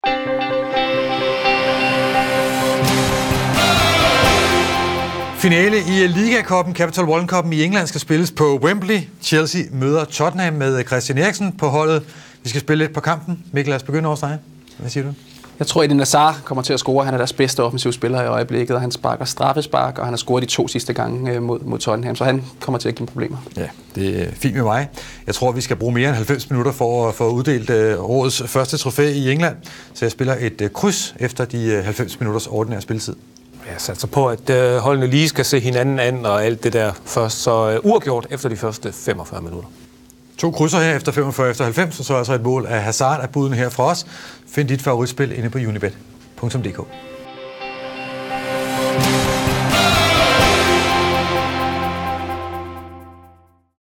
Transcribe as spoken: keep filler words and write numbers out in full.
Finale i Liga-cupen, Capital One Cup'en i England, skal spilles på Wembley. Chelsea møder Tottenham med Christian Eriksen på holdet. Vi skal spille lidt på kampen. Mikkel, lad os begynde over dig. Hvad siger du? Jeg tror, at Eden Hazard kommer til at score. Han er deres bedste offensive spiller i øjeblikket, og han sparker straffespark, og han har scoret de to sidste gange mod, mod Tottenham, så han kommer til at give problemer. Ja, det er fint med mig. Jeg tror, vi skal bruge mere end halvfems minutter for at få uddelt uh, årets første trofæ i England, så jeg spiller et uh, kryds efter de uh, halvfems minutters ordinære spilletid. Jeg satser på, at uh, holdene lige skal se hinanden an og alt det der først, så uh, uafgjort efter de første femogfyrre minutter. To krydser her efter femogfyrre efter halvfems, og så altså et mål af Hazard af budene her fra os. Find dit favoritspil inde på unibet punktum d k.